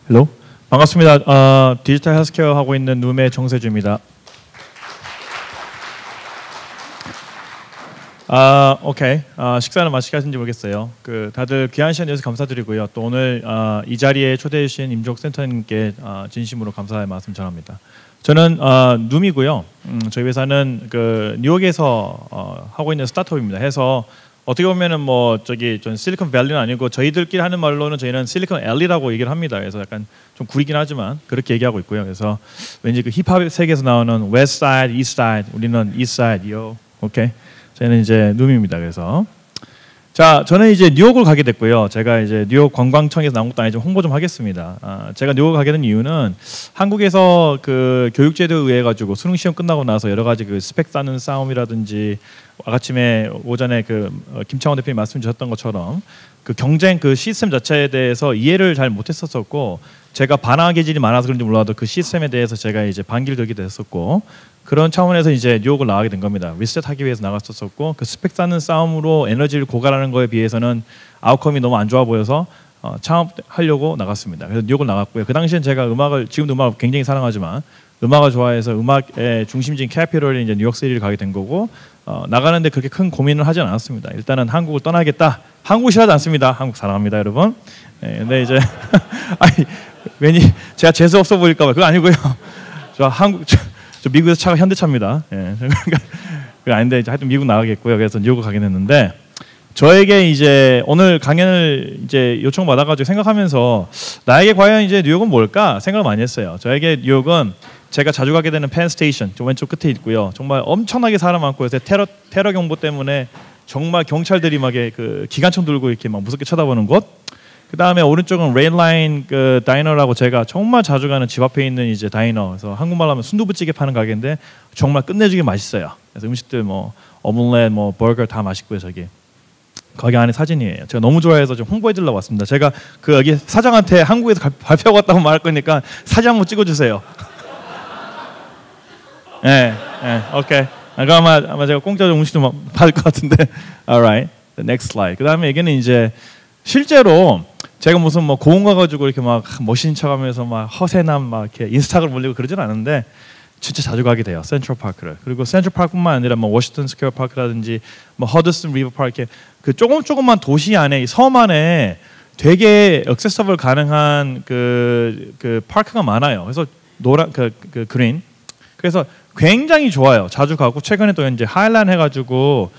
헬로 반갑습니다. 디지털 헬스케어 하고 있는 눔의 정세주입니다. 오케이. 식사는 맛있게 하신지 모르겠어요. 다들 귀한 시간 내주셔서 감사드리고요. 또 오늘 이 자리에 초대해 주신 임종 센터님께 진심으로 감사의 말씀 전합니다. 저는 눔이고요. 저희 회사는 뉴욕에서 하고 있는 스타트업입니다. 해서 어떻게 보면은 전 실리콘밸리는 아니고 저희들끼리 하는 말로는 저희는 실리콘 앨리라고 얘기를 합니다. 그래서 약간 좀 구리긴 하지만 그렇게 얘기하고 있고요. 그래서 왠지 힙합 세계에서 나오는 West Side, East Side, 우리는 East Side요. 오케이. 저희는 이제 눔입니다. 그래서 자, 저는 이제 뉴욕을 가게 됐고요. 제가 이제 뉴욕 관광청에서 나온 것도 아니지만 홍보 좀 하겠습니다. 제가 뉴욕을 가게 된 이유는 한국에서 교육제도에 의해 가지고 수능 시험 끝나고 나서 여러 가지 스펙 쌓는 싸움이라든지 아침에 오전에 김창원 대표님 말씀 주셨던 것처럼 경쟁 시스템 자체에 대해서 이해를 잘 못했었고 제가 반항 계질이 많아서 그런지 몰라도 그 시스템에 대해서 제가 이제 반기를 들게 됐었고 그런 차원에서 이제 뉴욕을 나가게 된 겁니다. 리셋하기 위해서 나갔었고 스펙 쌓는 싸움으로 에너지를 고갈하는 거에 비해서는 아웃컴이 너무 안 좋아 보여서 창업하려고 나갔습니다. 그래서 뉴욕을 나갔고요. 그 당시엔 제가 지금도 음악을 굉장히 사랑하지만 음악을 좋아해서 음악의 중심지인 캐피럴인 이제 뉴욕시티를 가게 된 거고 나가는데 그렇게 큰 고민을 하진 않았습니다. 일단은 한국을 떠나겠다. 한국 싫어하지 않습니다. 한국 사랑합니다, 여러분. 근데 이제 괜히 제가 재수 없어 보일까 봐 그거 아니고요. 저 미국에서 차가 현대차입니다. 그러니까 아닌데 하여튼 미국 나가겠고요. 그래서 뉴욕을 가게 됐는데 저에게 이제 오늘 강연을 이제 요청 받아가지고 생각하면서 나에게 과연 이제 뉴욕은 뭘까 생각을 많이 했어요. 저에게 뉴욕은 제가 자주 가게 되는 펜 스테이션, 저 왼쪽 끝에 있고요. 정말 엄청나게 사람 많고 요새 테러 경보 때문에 정말 경찰들이 막 기관총 들고 이렇게 막 무섭게 쳐다보는 곳. 그 다음에 오른쪽은 레일라인 다이너라고 제가 정말 자주 가는 집 앞에 있는 이제 다이너. 그래서 한국말로 하면 순두부찌개 파는 가게인데 정말 끝내주게 맛있어요. 그래서 음식들 오믈렛, 버거 다 맛있고요. 저기 거기 안에 사진이에요. 제가 너무 좋아해서 좀 홍보해드리려고 왔습니다. 제가 여기 사장한테 한국에서 발표하고 왔다고 말할 거니까 사진 한번 찍어주세요. 네, 오케이. 그럼 아마 제가 공짜로 음식 좀 받을 것 같은데. Alright, the next slide. 그 다음에 여기는 이제 실제로 제가 무슨 고흥 가가지고 이렇게 막 멋있는 척하면서 막 허세남 막 이렇게 인스타그램 올리고 그러진 않은데 진짜 자주 가게 돼요. 센트럴 파크를. 그리고 센트럴 파크뿐만 아니라 워싱턴 스퀘어 파크라든지 허드슨 리버 파크 조금만 도시 안에 섬 안에 되게 액세서블 가능한 파크가 많아요. 그래서 노란 그린. 그래서 굉장히 좋아요. 자주 가고 최근에 또 이제 하일랜드 해가지고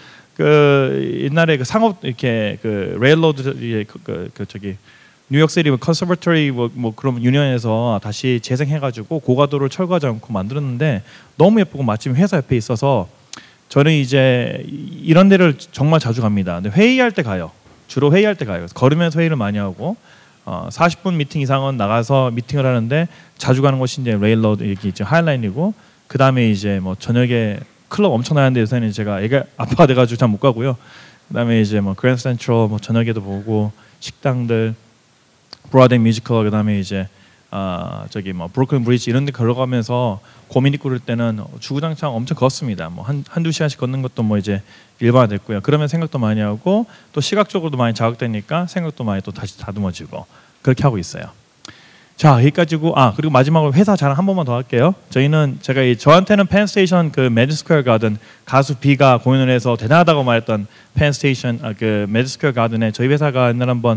옛날에 상업 이렇게 레일로드 저기 뉴욕시티 컨서버터리 그런 유니언에서 다시 재생해가지고 고가도를 철거하지 않고 만들었는데 너무 예쁘고 마침 회사 옆에 있어서 저는 이제 이런 데를 정말 자주 갑니다. 근데 회의할 때 가요. 주로 회의할 때 가요. 걸으면서 회의를 많이 하고 40분 미팅 이상은 나가서 미팅을 하는데 자주 가는 곳이 이제 레일로드 여기 이제 하이라인이고 그 다음에 이제 저녁에 클럽 엄청 나는데 요새는 제가 애가 아빠가 돼가지고 잘 못 가고요. 그다음에 이제 그랜드 센트럴 저녁에도 보고 식당들, 브로드웨이 뮤지컬 그다음에 이제 저기 브루클린 브리지 이런 데 걸어가면서 고민이 꾸릴 때는 주구장창 엄청 걷습니다. 한두 시간씩 걷는 것도 이제 일반화됐고요. 그러면 생각도 많이 하고 또 시각적으로도 많이 자극되니까 생각도 많이 또 다시 다듬어지고 그렇게 하고 있어요. 자, 여기까지고 그리고 마지막으로 회사 자랑 한 번만 더 할게요. 저한테는 펜스테이션 매디슨 스퀘어 가든 가수 B가 공연을 해서 대단하다고 말했던 펜스테이션 매디슨 스퀘어 가든에 저희 회사가 옛날 한번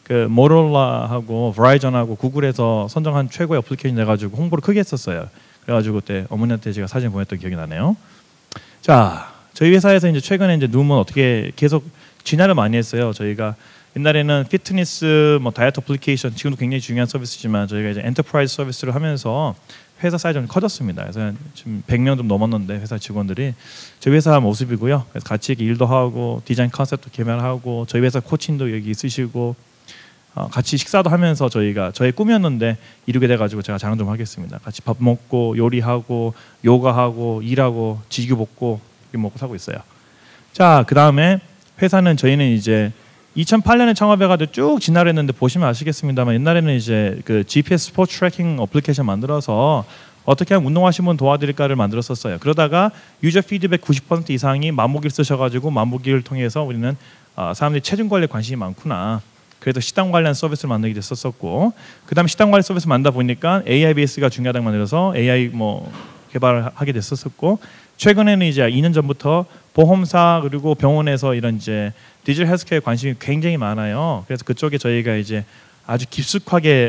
모토로라하고 버라이전하고 구글에서 선정한 최고의 어플리케이션 돼가지고 홍보를 크게 했었어요. 그래가지고 그때 어머니한테 제가 사진 보냈던 기억이 나네요. 자, 저희 회사에서 이제 최근에 이제 눔은 어떻게 계속 진화를 많이 했어요. 저희가 옛날에는 피트니스, 다이어트 어플리케이션 지금도 굉장히 중요한 서비스지만 저희가 이제 엔터프라이즈 서비스를 하면서 회사 사이즈가 좀 커졌습니다. 그래서 지금 100명 좀 넘었는데 회사 직원들이 저희 회사 모습이고요. 그래서 같이 이렇게 일도 하고 디자인 컨셉도 개발하고 저희 회사 코칭도 여기 있으시고 같이 식사도 하면서 저의 꿈이었는데 이루게 돼가지고 제가 자랑 좀 하겠습니다. 같이 밥 먹고 요리하고 요가하고 일하고 지규 먹고 이렇게 먹고 사고 있어요. 자, 그 다음에 회사는 저희는 이제 2008년에 창업해가지고 쭉 진화를 했는데 보시면 아시겠습니다만 옛날에는 이제 GPS 스포츠 트래킹 어플리케이션 만들어서 어떻게 하면 운동하시는 분 도와드릴까를 만들었었어요. 그러다가 유저 피드백 90% 이상이 만보기를 쓰셔가지고 만보기를 통해서 우리는 사람들이 체중 관리에 관심이 많구나. 그래서 시장 관련 서비스를 만들게 됐었고, 그다음에 시장 관련 서비스 만다 보니까 AI 베이스가 중요하다고 만들어서 AI 뭐 개발을 하게 됐었고, 최근에는 이제 2년 전부터 보험사 그리고 병원에서 이런 이제 디지털 헬스케어에 관심이 굉장히 많아요. 그래서 그쪽에 저희가 이제 아주 깊숙하게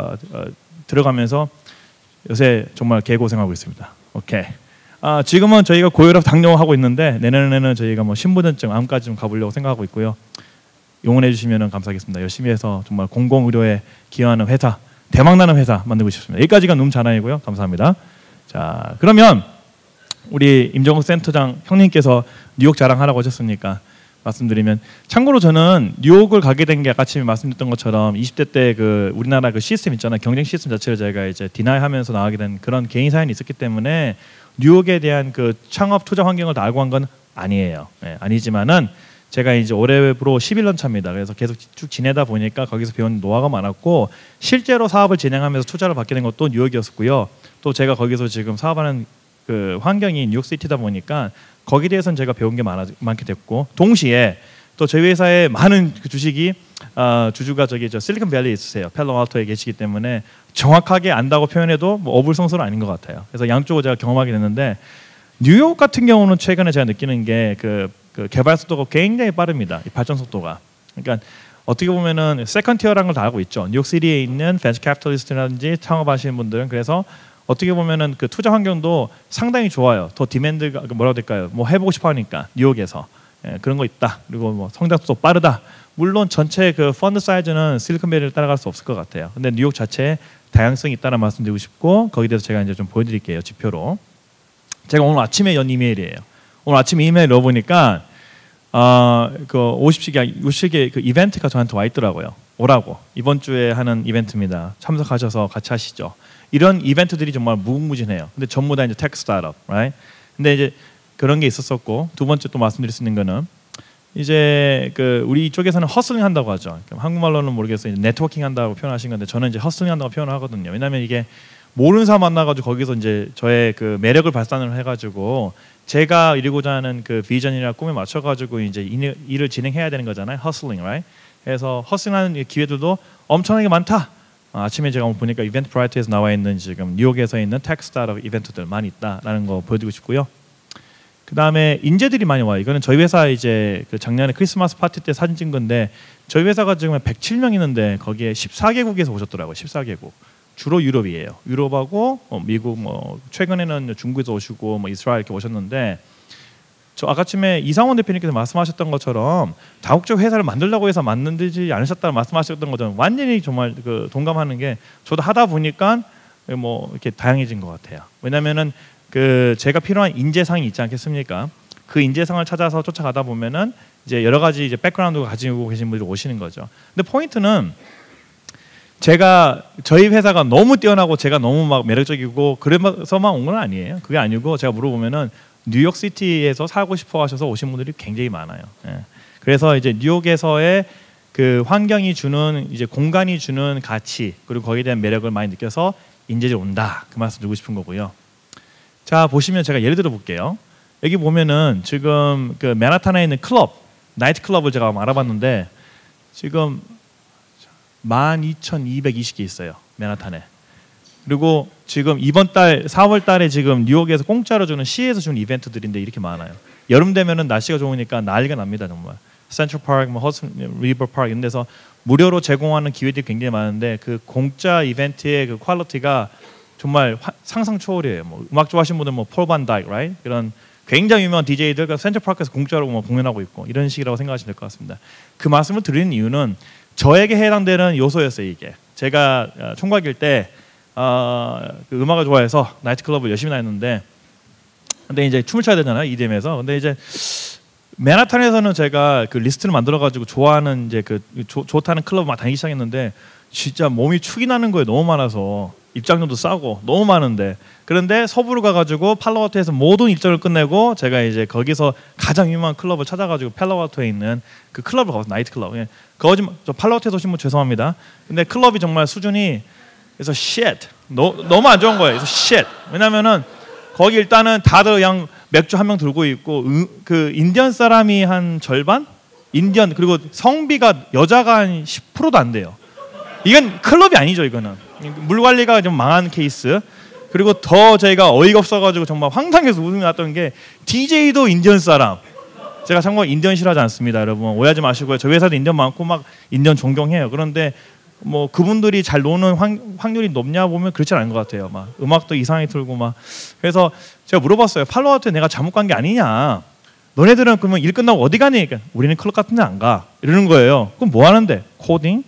들어가면서 요새 정말 개고생하고 있습니다. 오케이. 지금은 저희가 고혈압 당뇨 하고 있는데 내년에는 저희가 뭐 신부전증 암까지 좀 가보려고 생각하고 있고요. 응원해 주시면 감사하겠습니다. 열심히 해서 정말 공공의료에 기여하는 회사, 대박나는 회사 만들고 싶습니다. 여기까지가 놈 자랑이고요. 감사합니다. 자, 그러면 우리 임정욱 센터장 형님께서 뉴욕 자랑하라고 하셨으니까 말씀드리면, 참고로 저는 뉴욕을 가게 된 게 아까 아침에 말씀드렸던 것처럼 20대 때 그 우리나라 그 시스템 있잖아요. 경쟁 시스템 자체를 제가 이제 디나이하면서 나가게 된 그런 개인 사연이 있었기 때문에 뉴욕에 대한 그 창업 투자 환경을 다 알고 간 건 아니에요. 네, 아니지만은 제가 이제 올해로 11년 차입니다. 그래서 계속 쭉 지내다 보니까 거기서 배운 노하우가 많았고, 실제로 사업을 진행하면서 투자를 받게 된 것도 뉴욕이었고요. 또 제가 거기서 지금 사업하는 그 환경이 뉴욕시티다 보니까 거기에 대해서는 제가 배운 게 많게 됐고, 동시에 또 저희 회사의 많은 그 주식이 주주가 저기 저 실리콘밸리에 있으세요. 팔로알토에 계시기 때문에 정확하게 안다고 표현해도 뭐 어불성설은 아닌 것 같아요. 그래서 양쪽을 제가 경험하게 됐는데, 뉴욕 같은 경우는 최근에 제가 느끼는 게 그 개발 속도가 굉장히 빠릅니다. 이 발전 속도가. 그러니까 어떻게 보면은 세컨티어라는 걸 다 알고 있죠. 뉴욕시티에 있는 벤처 캐피탈리스트라든지 창업하시는 분들은. 그래서 어떻게 보면은 그 투자 환경도 상당히 좋아요. 더 디맨드가 뭐라고 될까요? 뭐 해보고 싶어하니까 뉴욕에서 그런 거 있다. 그리고 뭐 성장 속도 빠르다. 물론 전체 그 펀드 사이즈는 실리콘밸리를 따라갈 수 없을 것 같아요. 근데 뉴욕 자체에 다양성이 있다는 말씀드리고 싶고, 거기에 대해서 제가 이제 좀 보여드릴게요. 지표로. 제가 오늘 아침에 연 이메일이에요. 오늘 아침에 이메일 넣어보니까 그 50시계 그 이벤트가 저한테 와 있더라고요. 오라고. 이번 주에 하는 이벤트입니다. 참석하셔서 같이 하시죠. 이런 이벤트들이 정말 무궁무진해요. 근데 전부 다 이제 테크 스타트업, right? 근데 이제 그런 게 있었었고, 두 번째 또 말씀드릴 수 있는 거는 이제 그 우리 쪽에서는 허슬링 한다고 하죠. 한국말로는 모르겠어요. 네트워킹 한다고 표현하신 건데 저는 이제 허슬링 한다고 표현을 하거든요. 왜냐하면 이게 모르는 사람 만나가지고 거기서 이제 저의 그 매력을 발산을 해가지고 제가 이루고자 하는 그 비전이나 꿈에 맞춰가지고 이제 일을 진행해야 되는 거잖아요. 허슬링, right? 그래서 허슬링하는 기회들도 엄청나게 많다. 아침에 제가 보니까 이벤트 브라이트에서 나와 있는 지금 뉴욕에서 있는 테크 스타트업 이벤트들 많이 있다라는 거 보여드리고 싶고요. 그 다음에 인재들이 많이 와요. 이거는 저희 회사 이제 그 작년에 크리스마스 파티 때 사진 찍은 건데, 저희 회사가 지금 107명 있는데 거기에 14개국에서 오셨더라고요. 14개국. 주로 유럽이에요. 유럽하고 미국, 뭐 최근에는 중국에서 오시고 뭐 이스라엘 이렇게 오셨는데, 저 아까쯤에 이상원 대표님께서 말씀하셨던 것처럼 다국적 회사를 만들려고 해서 만들지 않으셨다고 말씀하셨던 것처럼 완전히 정말 그 동감하는 게, 저도 하다 보니까 뭐 이렇게 다양해진 것 같아요. 왜냐면은 그 제가 필요한 인재상이 있지 않겠습니까? 그 인재상을 찾아서 쫓아가다 보면은 이제 여러 가지 이제 백그라운드가 가지고 계신 분들이 오시는 거죠. 근데 포인트는 제가 저희 회사가 너무 뛰어나고 제가 너무 막 매력적이고 그래서만 온 건 아니에요. 그게 아니고 제가 물어보면은 뉴욕시티에서 살고 싶어 하셔서 오신 분들이 굉장히 많아요. 예. 그래서 이제 뉴욕에서의 그 환경이 주는 이제 공간이 주는 가치, 그리고 거기에 대한 매력을 많이 느껴서 인재들이 온다. 그 말씀 드리고 싶은 거고요. 자, 보시면 제가 예를 들어 볼게요. 여기 보면은 지금 그 맨하탄에 있는 클럽, 나이트 클럽을 제가 알아봤는데 지금 12,220개 있어요. 맨하탄에. 그리고 지금 이번 달 4월 달에 지금 뉴욕에서 공짜로 주는 시에서 주는 이벤트들인데 이렇게 많아요. 여름 되면은 날씨가 좋으니까 난리가 납니다, 정말. 센트럴 파크, 뭐 허슨 리버 파크 이런 데서 무료로 제공하는 기회들이 굉장히 많은데, 그 공짜 이벤트의 그 퀄리티가 정말 상상 초월이에요. 뭐 음악 좋아하시는 분들 뭐 폴 반 다이크, right? 이런 굉장히 유명한 DJ들 센트럴 파크에서 공짜로 뭐 공연하고 있고 이런 식이라고 생각하시면 될 것 같습니다. 그 말씀을 드리는 이유는 저에게 해당되는 요소였어요. 이게 제가 총각일 때 그 음악을 좋아해서 나이트클럽을 열심히 다녔는데, 근데 이제 춤을 춰야 되잖아요, EDM에서. 근데 이제 맨하탄에서는 제가 그 리스트를 만들어가지고 좋아하는 이제 그 좋다는 클럽을 막 다니기 시작했는데, 진짜 몸이 축이 나는 거예요. 너무 많아서. 입장료도 싸고 너무 많은데. 그런데 서부로 가가지고 팔로알토에서 모든 일정을 끝내고 제가 이제 거기서 가장 유명한 클럽을 찾아가지고 팔로알토에 있는 그 클럽을 가봤어요. 나이트 클럽. 저 팔로알토에서 오신 분 죄송합니다. 근데 클럽이 정말 수준이 그래서 shit. 너무 안 좋은 거예요. 그래서 shit. 왜냐면은 거기 일단은 다들 그냥 맥주 한 명 들고 있고 그 인디언 사람이 한 절반 인디언 그리고 성비가 여자가 한 10%도 안 돼요. 이건 클럽이 아니죠. 이거는 물 관리가 좀 망한 케이스. 그리고 더 저희가 어이가 없어가지고 정말 황당해서 웃음이 났던 게 DJ도 인디언 사람. 제가 참고로 인디언 싫어하지 않습니다, 여러분. 오해하지 마시고요. 저희 회사도 인디언 많고 막 인디언 존경해요. 그런데 뭐 그분들이 잘 노는 확률이 높냐 보면 그렇지 않은 것 같아요. 막 음악도 이상하게 틀고 막. 그래서 제가 물어봤어요. 팔로아웃에 내가 잘못 간 게 아니냐. 너네들은 그러면 일 끝나고 어디 가니? 그러니까 우리는 클럽 같은 데 안 가. 이러는 거예요. 그럼 뭐 하는데? 코딩?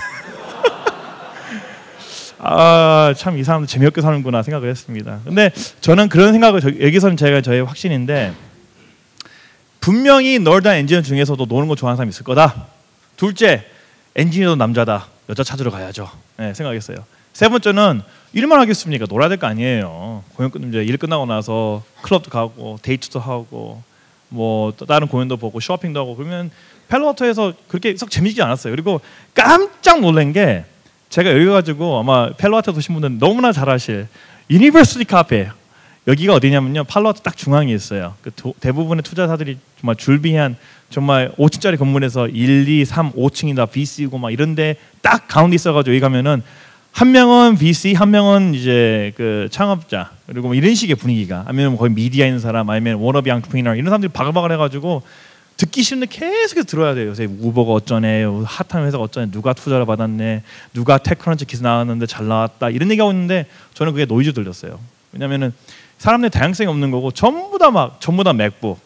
아, 참 이 사람들 재미없게 사는구나 생각을 했습니다. 근데 저는 그런 생각을 여기서는 제가 저의 확신인데 분명히 널다 엔지니어 중에서도 노는 거 좋아하는 사람이 있을 거다. 둘째, 엔지니어도 남자다. 여자 찾으러 가야죠. 네, 생각했어요. 세 번째는 일만 하겠습니까? 놀아야 될 거 아니에요. 공연 이제 일 끝나고 나서 클럽도 가고 데이트도 하고 뭐 다른 공연도 보고 쇼핑도 하고 그러면 펠로워터에서 그렇게 썩 재미지지 않았어요. 그리고 깜짝 놀란 게 제가 여기 가지고 아마 펠로워터 도신 분들은 너무나 잘 아실 유니버시티 카페. 여기가 어디냐면요, 팔로워터 딱 중앙에 있어요. 그 대부분의 투자사들이 정말 줄비한 정말 5층짜리 건물에서 1, 2, 3, 5층이다 VC고 막 이런데 딱 가운데 있어가지고 여기 가면은 한 명은 VC, 한 명은 이제 그 창업자 그리고 뭐 이런 식의 분위기가 아니면 거의 미디어에 있는 사람 아니면 워너비 앙트프리너 이런 사람들이 바글바글 해가지고 듣기 싫은데 계속해서 들어야 돼요. 요새 우버가 어쩌네, 핫한 회사가 어쩌네, 누가 투자를 받았네, 누가 테크런치 기사 나왔는데 잘 나왔다 이런 얘기하고 있는데 저는 그게 노이즈 들렸어요. 왜냐면은 사람들이 다양성이 없는 거고 전부 다 맥북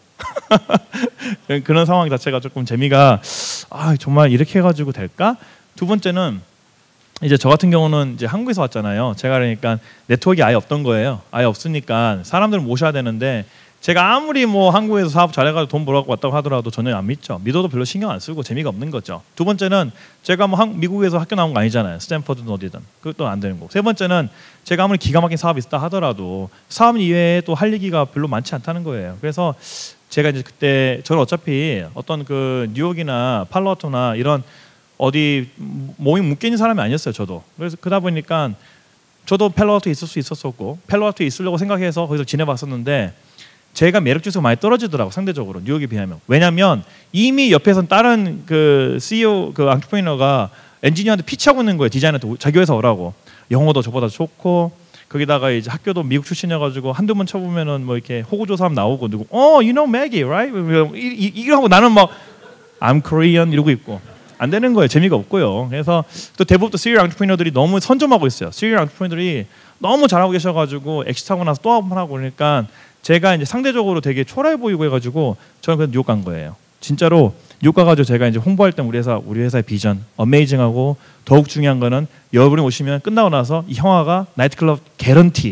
그런 상황 자체가 조금 재미가 정말 이렇게 해가지고 될까? 두 번째는 이제 저 같은 경우는 이제 한국에서 왔잖아요. 제가 그러니까 네트워크가 아예 없던 거예요. 아예 없으니까 사람들을 모셔야 되는데 제가 아무리 뭐 한국에서 사업 잘해가지고 돈 벌어갖고 왔다고 하더라도 전혀 안 믿어도 별로 신경 안 쓰고 재미가 없는 거죠. 두 번째는 제가 뭐 미국에서 학교 나온 거 아니잖아요. 스탠퍼드든 어디든 그것도 안 되는 거고. 세 번째는 제가 아무리 기가 막힌 사업이 있다 하더라도 사업 이외에 또 할 얘기가 별로 많지 않다는 거예요. 그래서 제가 이제 그때 저는 어차피 어떤 그 뉴욕이나 팔로워토나 이런 어디 모임 묶여 있는 사람이 아니었어요. 저도. 그래서 그러다 보니까 저도 펠로워토에 있을 수 있었었고 펠로워토에 있으려고 생각해서 거기서 지내봤었는데 제가 매력 지수가 많이 떨어지더라고, 상대적으로 뉴욕에 비하면. 왜냐하면 이미 옆에선 다른 그 CEO 그 안트프레너가 엔지니어한테 피치하고 있는 거예요. 디자이너한테 자기 회사 오라고. 영어도 저보다 좋고 거기다가 이제 학교도 미국 출신이어가지고 한두 번 쳐보면은 뭐 이렇게 호구조사하면 나오고 누구 you know Maggie right? 이거 하고 나는 막 I'm Korean 이러고 있고 안 되는 거예요. 재미가 없고요. 그래서 또 대부분 또 시리얼 안트프레너들이 너무 선점하고 있어요. 시리얼 안트프레너들이 너무 잘하고 계셔가지고 엑시트하고 나서 또 한 번 하고 그러니까 제가 이제 상대적으로 되게 초라해 보이고 해가지고 저는 그래서 뉴욕 간 거예요. 진짜로 뉴욕 가가지고 제가 이제 홍보할 때 우리 회사의 비전 어메이징하고 더욱 중요한 거는 여러분이 오시면 끝나고 나서 이 형아가 나이트클럽 개런티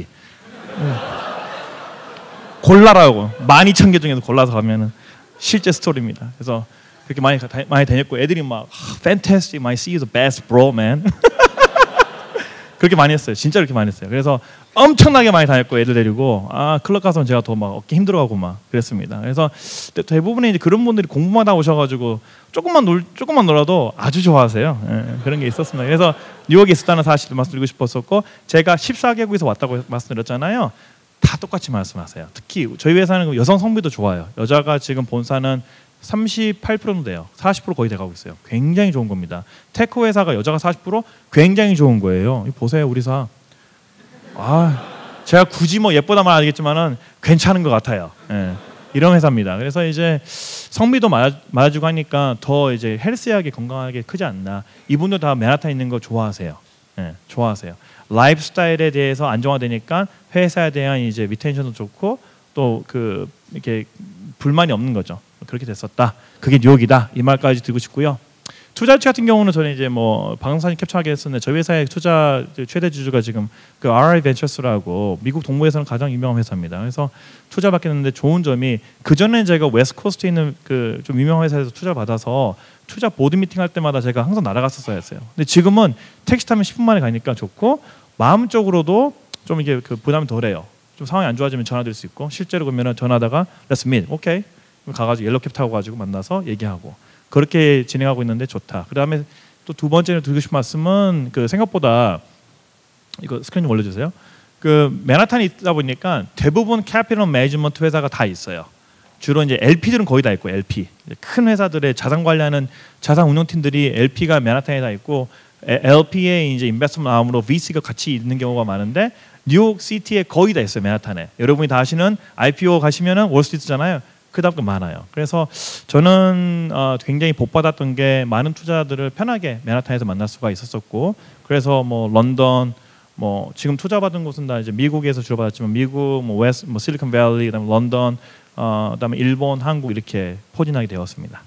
골라라고 12,000개 중에서 골라서 가면은 실제 스토리입니다. 그래서 그렇게 많이 다녔고 애들이 막 fantastic, my see you the best bro man 그렇게 많이 했어요. 진짜 그렇게 많이 했어요. 그래서 엄청나게 많이 다녔고 애들 데리고 클럽 가서는 제가 더 막 어깨 힘들어하고 막 그랬습니다. 그래서 대부분의 이제 그런 분들이 공부만 하고 오셔가지고 조금만 놀아도 아주 좋아하세요. 예, 그런 게 있었습니다. 그래서 뉴욕에 있었다는 사실을 말씀드리고 싶었었고 제가 14개국에서 왔다고 말씀드렸잖아요. 다 똑같이 말씀하세요. 특히 저희 회사는 여성 성비도 좋아요. 여자가 지금 본사는 38%는 돼요. 40% 거의 돼가고 있어요. 굉장히 좋은 겁니다. 테크 회사가 여자가 40% 굉장히 좋은 거예요. 보세요, 우리 사. 제가 굳이 뭐 예쁘다 말 하겠지만은 괜찮은 것 같아요. 예, 이런 회사입니다. 그래서 이제 성비도 맞아주고 하니까 더 이제 헬스하게 건강하게 크지 않나. 이분도 다 맨하탄 있는 거 좋아하세요. 예, 좋아하세요. 라이프 스타일에 대해서 안정화되니까 회사에 대한 이제 리텐션도 좋고 또 그 이렇게 불만이 없는 거죠. 그렇게 됐었다. 그게 뉴욕이다. 이 말까지 드리고 싶고요. 투자 유치 같은 경우는 저는 이제 뭐 방송사진 캡처하게 했었는데 저희 회사의 투자 최대 주주가 지금 그 RI 벤처스라고 미국 동부에서는 가장 유명한 회사입니다. 그래서 투자 받겠는데 좋은 점이 그 전에 제가 웨스트코스트에 있는 그 좀 유명한 회사에서 투자 받아서 투자 보드 미팅 할 때마다 제가 항상 날아갔었어야 했어요. 근데 지금은 택시 타면 10분 만에 가니까 좋고 마음적으로도 좀 이게 그 부담이 덜해요. 좀 상황이 안 좋아지면 전화드릴 수 있고 실제로 그러면 전화하다가 Let's meet, 오케이. 가가지고 옐로캡 타고 가지고 만나서 얘기하고 그렇게 진행하고 있는데 좋다. 그다음에 또 두 번째로 드리고 싶은 말씀은 그 생각보다 이거 스크린 좀 올려주세요. 그 맨하탄에 있다 보니까 대부분 캐피털 매니지먼트 회사가 다 있어요. 주로 이제 LP들은 거의 다 있고 LP 큰 회사들의 자산 관리하는 자산 운용팀들이 LP가 맨하탄에 다 있고 LP에 이제 인베스트먼트 아움으로 VC가 같이 있는 경우가 많은데 뉴욕 시티에 거의 다 있어요. 맨하탄에. 여러분이 다 아시는 IPO 가시면은 월스트리트잖아요. 그다음도 많아요. 그래서 저는 굉장히 복 받았던 게 많은 투자들을 편하게 맨하탄에서 만날 수가 있었었고, 그래서 뭐 런던, 뭐 지금 투자 받은 곳은 다 이제 미국에서 주로 받았지만 미국, 뭐 웨스트, 뭐 실리콘밸리, 그다음에 런던, 그다음에 일본, 한국 이렇게 포진하게 되었습니다.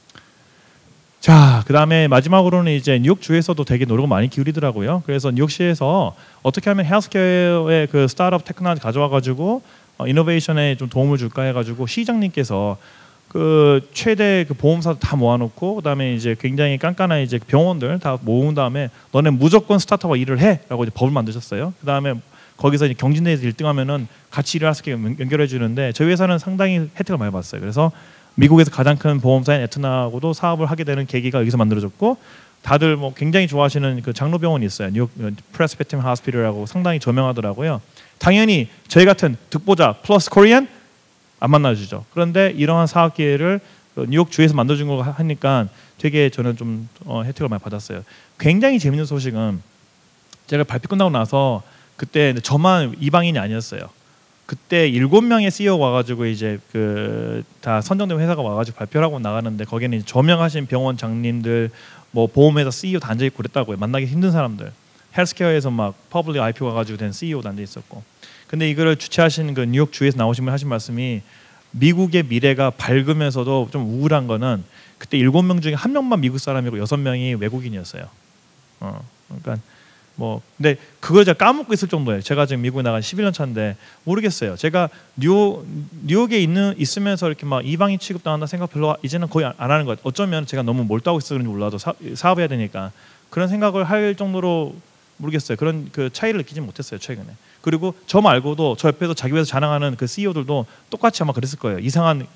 자, 그다음에 마지막으로는 이제 뉴욕 주에서도 되게 노력을 많이 기울이더라고요. 그래서 뉴욕시에서 어떻게 하면 헬스케어의 그 스타트업 테크놀로지 가져와가지고 이노베이션에 좀 도움을 줄까 해가지고 시장님께서 그 최대 그 보험사 다 모아놓고 그다음에 이제 굉장히 깐깐한 이제 병원들 다 모은 다음에 너네 무조건 스타트업과 일을 해라고 이제 법을 만드셨어요. 그다음에 거기서 이제 경진대에서 1등하면은 같이 일을 할 수 있게 연결해 주는데 저희 회사는 상당히 혜택을 많이 받았어요. 그래서 미국에서 가장 큰 보험사인 에트나하고도 사업을 하게 되는 계기가 여기서 만들어졌고, 다들 뭐 굉장히 좋아하시는 그 장로병원이 있어요. 뉴욕 프레스비테리안 하스피털이라고 상당히 저명하더라고요. 당연히 저희 같은 듣보자 플러스 코리안 안 만나주죠. 그런데 이러한 사업 기회를 뉴욕 주에서 만들어준 거 하니까 되게 저는 좀 혜택을 많이 받았어요. 굉장히 재밌는 소식은 제가 발표 끝나고 나서 그때 저만 이방인이 아니었어요. 그때 7명의 CEO가 와가지고 이제 그 다 선정된 회사가 와가지고 발표를 하고 나가는데 거기는 이제 저명하신 병원 장님들, 뭐 보험회사 CEO 다 앉아 있고 그랬다고요. 만나기 힘든 사람들. 헬스케어에서 막 퍼블릭 IPO 가가지고 된 CEO도 앉아 있었고. 근데 이거를 주최하신 그 뉴욕 주에서 나오신 분 하신 말씀이 미국의 미래가 밝으면서도 좀 우울한 거는 그때 7명 중에 1명만 미국 사람이고 6명이 외국인이었어요. 그러니까 뭐 근데 그걸 제가 까먹고 있을 정도예요. 제가 지금 미국에 나간 11년 차인데 모르겠어요. 제가 뉴욕에 있으면서 이렇게 막 이방인 취급당한다 생각 별로 이제는 거의 안 하는 것 같아요. 어쩌면 제가 너무 몰두하고 있어서 그런지 몰라도 사업해야 되니까 그런 생각을 할 정도로 모르겠어요. 그런 그 차이를 느끼지 못했어요 최근에. 그리고 저 말고도 저 옆에서 자기 회사 자랑하는 그 CEO들도 똑같이 아마 그랬을 거예요. 이상한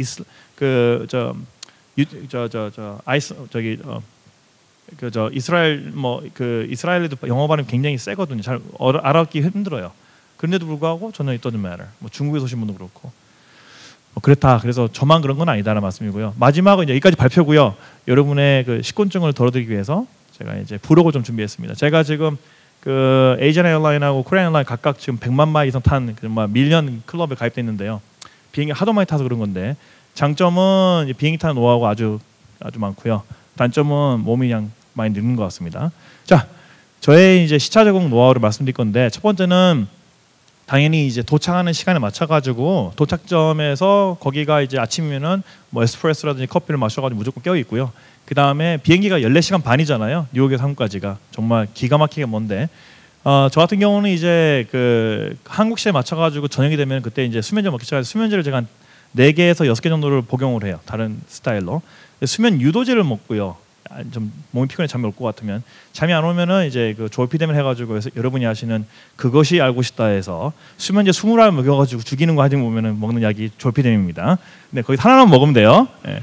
이스라엘 뭐 그 이스라엘에도 영어 발음 굉장히 세거든요. 잘 알아듣기 힘들어요. 그런데도 불구하고 저는 it doesn't matter. 뭐 중국에서 오신 분도 그렇고 뭐 그렇다. 그래서 저만 그런 건 아니다라는 말씀이고요. 마지막은 이제 여기까지 발표고요. 여러분의 그 식곤증을 덜어드리기 위해서 제가 이제 부록을 좀 준비했습니다. 제가 지금 그 에이전 에어라인하고 코리안 에어라인 각각 지금 100만 마일 이상 탄 밀리언 클럽에 가입돼 있는데요. 비행기 하도 많이 타서 그런 건데 장점은 비행기 타는 노하우가 아주 많고요. 단점은 몸이 그냥 많이 늙는 것 같습니다. 자, 저의 이제 시차 제공 노하우를 말씀드릴 건데 첫 번째는 당연히 이제 도착하는 시간에 맞춰가지고 도착점에서 거기가 이제 아침이면은 뭐 에스프레소라든지 커피를 마셔가지고 무조건 깨어 있고요. 그 다음에 비행기가 14시간 반이잖아요. 뉴욕에서 한국까지가 정말 기가 막히게 먼데 저 같은 경우는 이제 그 한국 시에 맞춰가지고 저녁이 되면 그때 이제 수면제 먹기 시작해서 수면제를 제가 4개에서 6개 정도를 복용을 해요. 다른 스타일로 수면 유도제를 먹고요. 좀 몸이 피곤해 잠이 올 것 같으면 잠이 안 오면은 이제 그 졸피뎀을 해가지고 여러분이 아시는 그것이 알고 싶다에서 수면제 20알 먹여가지고 죽이는 거 하지 보면은 먹는 약이 졸피뎀입니다. 근데 거기 하나만 먹으면 돼요. 네.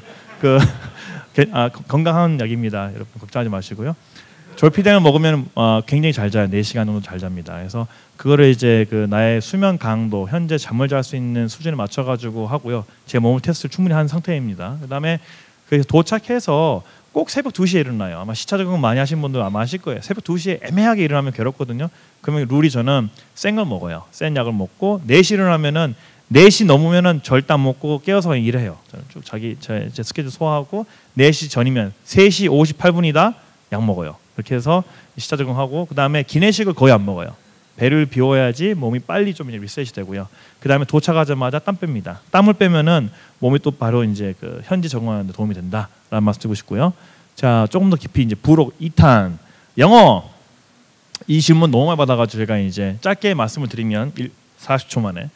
건강한 약입니다. 여러분 걱정하지 마시고요. 졸피뎀을 먹으면 굉장히 잘 자요. 4시간 정도 잘 잡니다. 그래서 그거를 이제 그 나의 수면 강도, 현재 잠을 잘 수 있는 수준에 맞춰가지고 하고요. 제 몸을 테스트를 충분히 한 상태입니다. 그다음에 그래서 도착해서 꼭 새벽 2시에 일어나요. 아마 시차 적응 많이 하신 분들 아마 아실 거예요. 새벽 2시에 애매하게 일어나면 괴롭거든요. 그러면 룰이 저는 센 걸 먹어요. 센 약을 먹고 4시 일어나면은 4시 넘으면은 절대 안 먹고 깨어서 일해요. 저는 쭉 제 스케줄 소화하고 4시 전이면 3시 58분이다 약 먹어요. 그렇게 해서 시차 적응하고 그다음에 기내식을 거의 안 먹어요. 배를 비워야지 몸이 빨리 좀 이제 리셋이 되고요. 그다음에 도착하자마자 땀 뺍니다. 땀을 빼면은 몸이 또 바로 이제 그 현지 적응하는 데 도움이 된다라는 말씀 드리고 싶고요. 자, 조금 더 깊이 이제 부록 2탄 영어 이 질문 너무 많이 받아가지고 제가 이제 짧게 말씀을 드리면 40초 만에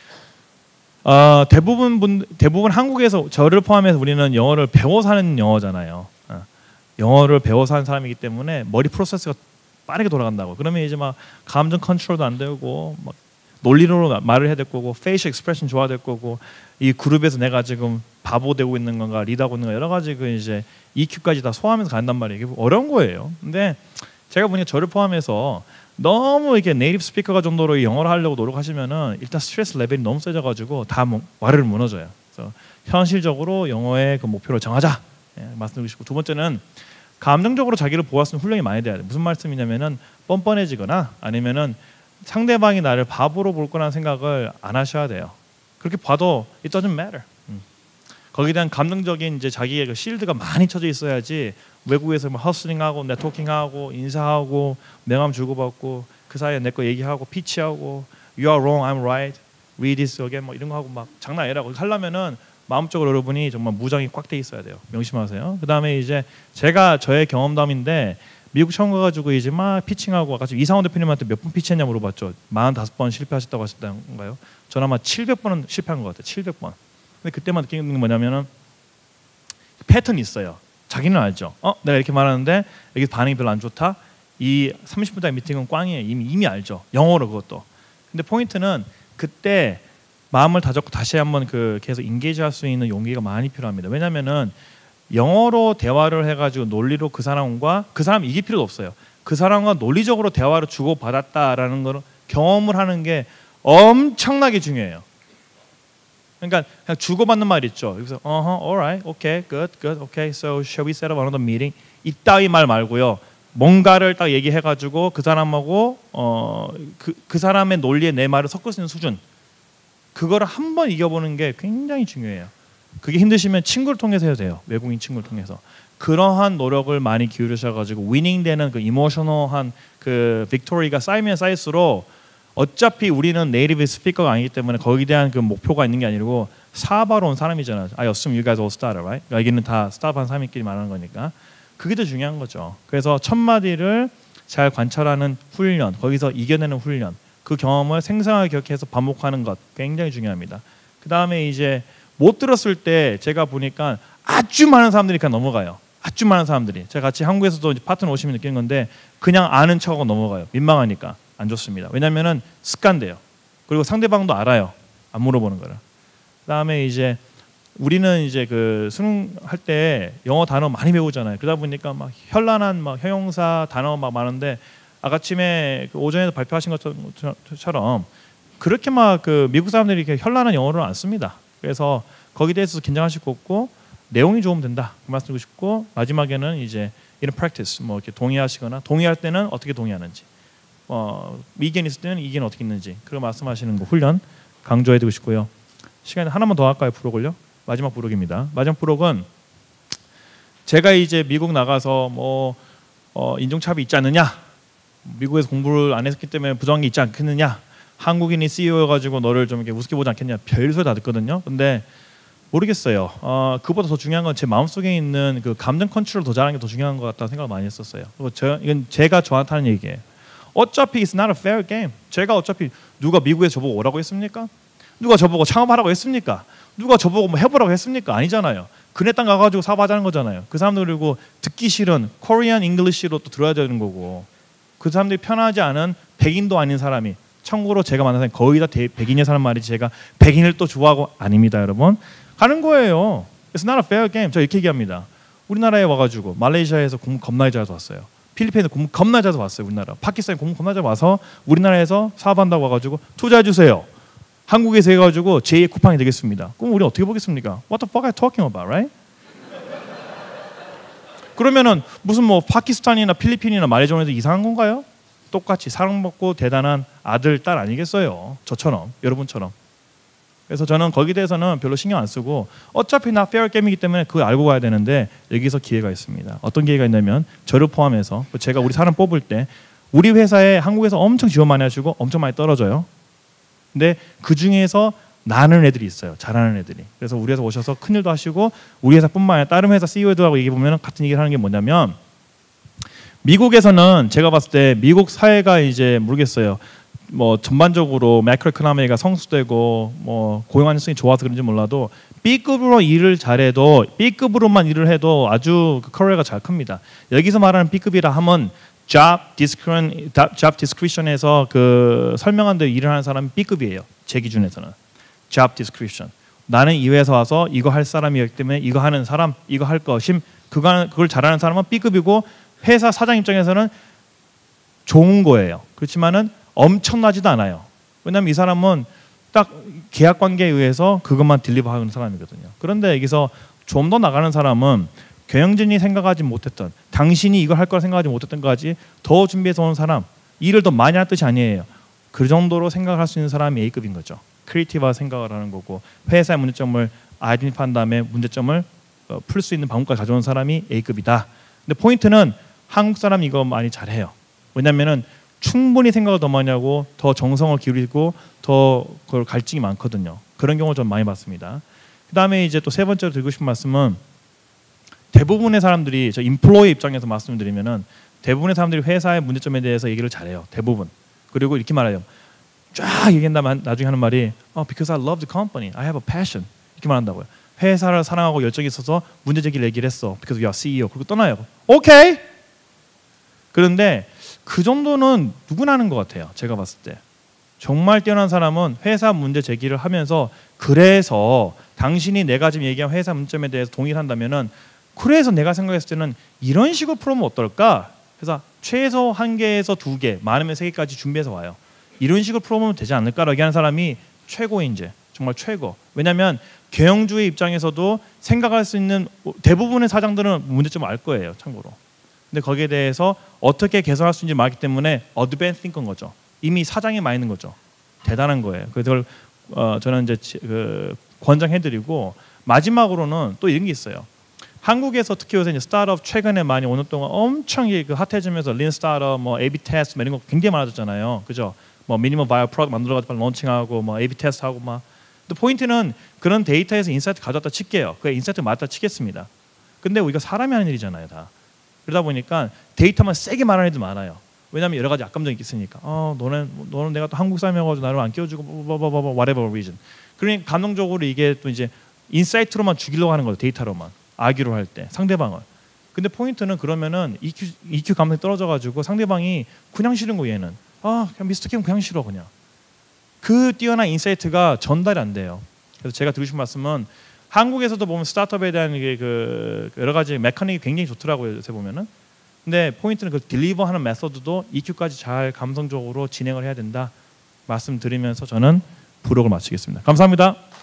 대부분 한국에서 저를 포함해서 우리는 영어를 배워서 하는 영어잖아요. 영어를 배워서 하는 사람이기 때문에 머리 프로세스가 빠르게 돌아간다고. 그러면 이제 막 감정 컨트롤도 안 되고 막 논리로 말을 해야 될 거고 페이셜 익스프레션 좋아야 될 거고 이 그룹에서 내가 지금 바보 되고 있는 건가 리드하고 있는 건가 여러 가지 그 이제 EQ까지 다 소화하면서 간단 말이에요. 이게 어려운 거예요. 근데 제가 보니까 저를 포함해서 너무 이렇게 네이티브 스피커가 정도로 영어를 하려고 노력하시면은 일단 스트레스 레벨이 너무 세져가지고 다 와르르 무너져요. 그래서 현실적으로 영어의 그 목표를 정하자 말씀드리고 싶고, 두 번째는 감정적으로 자기를 보호할 수 있는 훈련이 많이 돼야 돼. 무슨 말씀이냐면은 뻔뻔해지거나 아니면은 상대방이 나를 바보로 볼 거라는 생각을 안 하셔야 돼요. 그렇게 봐도 it doesn't matter. 거기에 대한 감정적인 이제 자기의 그 실드가 많이 쳐져 있어야지 외국에서 뭐 허슬링하고 네트워킹하고 인사하고 명함 주고받고 그 사이에 내 거 얘기하고 피치하고 you are wrong, I'm right, read this again 뭐 이런 거 하고 막 장난 아니라고 하려면은 마음적으로 여러분이 정말 무장이 꽉 돼 있어야 돼요. 명심하세요. 그 다음에 이제 제가 저의 경험담인데 미국 처음 가가지고 이제 막 피칭하고 아까 이상원 대표님한테 몇 번 피치했냐 물어봤죠. 45번 실패하셨다고 하셨던가요? 저는 아마 700번은 실패한 것 같아요. 700번. 근데 그때만 느끼는 게 뭐냐면은 패턴이 있어요. 자기는 알죠. 내가 이렇게 말하는데 여기 반응이 별로 안 좋다. 이 30분짜리 미팅은 꽝이에요. 이미 알죠. 영어로 그것도. 근데 포인트는 그때 마음을 다잡고 다시 한번 그 계속 인게이지할 수 있는 용기가 많이 필요합니다. 왜냐면은 영어로 대화를 해가지고 논리로 그 사람 이길 필요도 없어요. 그 사람과 논리적으로 대화를 주고받았다라는 걸 경험을 하는 게 엄청나게 중요해요. 그러니까 그냥 주고받는 말 있죠. 그래서 alright, okay, good, okay, so shall we set up another meeting? 이따위 말 말고요. 뭔가를 딱 얘기해가지고 그 사람하고 그 사람의 논리에 내 말을 섞을 수 있는 수준, 그거를 한번 이겨보는 게 굉장히 중요해요. 그게 힘드시면 친구를 통해서 해도 돼요. 외국인 친구를 통해서. 그러한 노력을 많이 기울이셔가지고 위닝되는 그 이모셔널한 그 빅토리가 쌓이면 쌓일수록 어차피 우리는 네이티브 스피커가 아니기 때문에 거기에 대한 그 목표가 있는 게 아니고 사업하러 온 사람이잖아요. I assume you guys all started, right? 그러니까 여기는 다 스타트한 사람끼리 말하는 거니까 그게 더 중요한 거죠. 그래서 첫 마디를 잘 관찰하는 훈련, 거기서 이겨내는 훈련, 그 경험을 생생하게 기억해서 반복하는 것 굉장히 중요합니다. 그 다음에 이제 못 들었을 때 제가 보니까 아주 많은 사람들이 그냥 넘어가요. 아주 많은 사람들이. 제가 같이 한국에서도 이제 파트너 오시면 느끼는 건데 그냥 아는 척하고 넘어가요. 민망하니까. 안 좋습니다. 왜냐면은 습관돼요. 그리고 상대방도 알아요. 안 물어보는 거를. 그다음에 이제 우리는 이제 그 수능 할 때 영어 단어 많이 배우잖아요. 그러다 보니까 막 현란한 막 형용사 단어 막 많은데 아침에 그 오전에 발표하신 것처럼 그렇게 막 그 미국 사람들이 이렇게 현란한 영어를 안 씁니다. 그래서 거기에 대해서 긴장하실 거 없고 내용이 좋으면 된다. 그 말씀 드리고 싶고, 마지막에는 이제 이런 practice 뭐 이렇게 동의하시거나 동의할 때는 어떻게 동의하는지, 이견 있을 때는 이견 어떻게 있는지 그걸 말씀하시는 거 훈련 강조해드리고 싶고요. 시간이 하나만 더 할까요? 부록을요? 마지막 부록입니다. 마지막 부록은 제가 이제 미국 나가서 뭐 인종차별이 있지 않느냐, 미국에서 공부를 안 했기 때문에 부정한 게 있지 않겠느냐, 한국인이 CEO여가지고 너를 좀 이렇게 우습게 보지 않겠냐, 별소리 다 듣거든요. 근데 모르겠어요. 그보다 더 중요한 건 제 마음속에 있는 그 감정 컨트롤 더 잘하는 게 더 중요한 것 같다는 생각을 많이 했었어요. 그리고 이건 제가 저한테 하는 얘기예요. 어차피 it's not a fair game. 제가 어차피 누가 미국에서 저보고 오라고 했습니까? 누가 저보고 창업하라고 했습니까? 누가 저보고 뭐 해보라고 했습니까? 아니잖아요. 그네 땅 가가지고 사업하자는 거잖아요. 그 사람들 그리고 듣기 싫은 코리안 잉글리시로 또 들어야 되는 거고, 그 사람들이 편하지 않은 백인도 아닌 사람이, 참고로 제가 만난 사람이 거의 다 백인의 사람 말이지 제가 백인을 또 좋아하고 아닙니다, 여러분. 가는 거예요. It's not a fair game. 저 이렇게 얘기합니다. 우리나라에 와가지고 말레이시아에서 공부 겁나 잘해서 왔어요. 필리핀에서 공부 겁나 잘해서 왔어요. 우리나라. 파키스탄에 공부 겁나 잘해서 와서 우리나라에서 사업한다고 와가지고 투자해 주세요. 한국에서 해가지고 제2의 쿠팡이 되겠습니다. 그럼 우리 어떻게 보겠습니까? What the fuck are you talking about, right? 그러면은 무슨 뭐 파키스탄이나 필리핀이나 말레이시아에서 이상한 건가요? 똑같이 사랑받고 대단한 아들, 딸 아니겠어요? 저처럼, 여러분처럼. 그래서 저는 거기에 대해서는 별로 신경 안 쓰고 어차피 나 페어 게임이기 때문에 그걸 알고 가야 되는데 여기서 기회가 있습니다. 어떤 기회가 있냐면 저를 포함해서 제가 우리 사람 뽑을 때 우리 회사에 한국에서 엄청 지원 많이 하시고 엄청 많이 떨어져요. 근데 그 중에서 나는 애들이 있어요. 잘하는 애들이. 그래서 우리 회사 오셔서 큰일도 하시고 우리 회사뿐만 아니라 다른 회사 CEO들하고 얘기해 보면 같은 얘기를 하는 게 뭐냐면, 미국에서는 제가 봤을 때 미국 사회가 이제 모르겠어요. 뭐 전반적으로 매크로 이코노미가 성숙되고 뭐 고용 안정성이 좋아서 그런지 몰라도 B급으로 일을 잘해도 B급으로만 일을 해도 아주 그 커리어가 잘 큽니다. 여기서 말하는 B급이라 하면 job description에서 그 설명한 대로 일을 하는 사람이 B급이에요. 제 기준에서는. job description. 나는 이 회사 와서 이거 할 사람이기 때문에 이거 하는 사람, 이거 할 것임, 그걸 잘하는 사람은 B급이고 회사 사장 입장에서는 좋은 거예요. 그렇지만은 엄청나지도 않아요. 왜냐하면 이 사람은 딱 계약 관계에 의해서 그것만 딜리버하는 사람이거든요. 그런데 여기서 좀 더 나가는 사람은 경영진이 생각하지 못했던, 당신이 이걸 할 거라 생각하지 못했던 것까지 더 준비해서 온 사람, 일을 더 많이 할 뜻이 아니에요. 그 정도로 생각할 수 있는 사람이 A급인 거죠. 크리에이티브한 생각을 하는 거고, 회사의 문제점을 아이덴티파이한 다음에 문제점을 풀 수 있는 방법까지 가져온 사람이 A급이다. 근데 포인트는 한국 사람이 이거 많이 잘해요. 왜냐면은 충분히 생각을 더 많이 하고 더 정성을 기울이고 더 그걸 갈증이 많거든요. 그런 경우를 좀 많이 봤습니다. 그 다음에 이제 또 세 번째로 드리고 싶은 말씀은, 대부분의 사람들이, 저 인플로이 입장에서 말씀드리면은 대부분의 사람들이 회사의 문제점에 대해서 얘기를 잘해요. 대부분. 그리고 이렇게 말해요. 쫙 얘기한 다음에 나중에 하는 말이 because I love the company, I have a passion, 이렇게 말한다고요. 회사를 사랑하고 열정이 있어서 문제 제기를 얘기를 했어. because you are CEO. 그리고 떠나요. 오케이. 그런데 그 정도는 누구나 하는 것 같아요. 제가 봤을 때. 정말 뛰어난 사람은 회사 문제 제기를 하면서, 그래서 당신이 내가 지금 얘기한 회사 문제점에 대해서 동의를 한다면은, 그래서 내가 생각했을 때는 이런 식으로 풀면 어떨까? 그래서 최소 1개에서 2개, 많으면 3개까지 준비해서 와요. 이런 식으로 풀어보면 되지 않을까라고 얘기하는 사람이 최고인지, 정말 최고. 왜냐하면 경영주의 입장에서도 생각할 수 있는 대부분의 사장들은 문제점을 알 거예요, 참고로. 근데 거기에 대해서 어떻게 개선할 수 있는지 알기 때문에 어드밴스 띵커인 거죠. 이미 사장이 많이 있는 거죠. 대단한 거예요. 그래서 그걸 저는 이제 권장해드리고, 마지막으로는 또 이런 게 있어요. 한국에서 특히 요새 이제 스타트업 최근에 많이 오는 동안 엄청 그 핫해지면서 린 스타트업, 뭐 A/B 테스트 이런 거 굉장히 많아졌잖아요. 그죠? 뭐 미니멈 바이오 프로덕트 만들어가지고 런칭하고 뭐 A/B 테스트 하고 막. 근데 포인트는 그런 데이터에서 인사이트 가져왔다 칠게요. 그 인사이트 맞다 치겠습니다. 근데 우리가 사람이 하는 일이잖아요, 다. 그러다 보니까 데이터만 세게 말하는 애들 많아요. 왜냐하면 여러 가지 악감정이 있으니까. 너는 내가 또 한국 사람이어가지고 나를 안 끼워주고 whatever reason. 그러니까 감정적으로 이게 또 이제 인사이트로만 죽이려고 하는 거예요. 데이터로만. 아기로 할 때 상대방을. 근데 포인트는 그러면은 EQ 감성이 떨어져가지고 상대방이 그냥 싫은 거, 얘는 그냥 미스터 킴 그냥 싫어, 그냥. 그 뛰어난 인사이트가 전달이 안 돼요. 그래서 제가 드리고 싶은 말씀은, 한국에서도 보면 스타트업에 대한 그 여러 가지 메커닉이 굉장히 좋더라고요, 요새 보면은. 근데 포인트는 그 딜리버하는 메소드도 EQ까지 잘 감성적으로 진행을 해야 된다 말씀드리면서 저는 부록을 마치겠습니다. 감사합니다.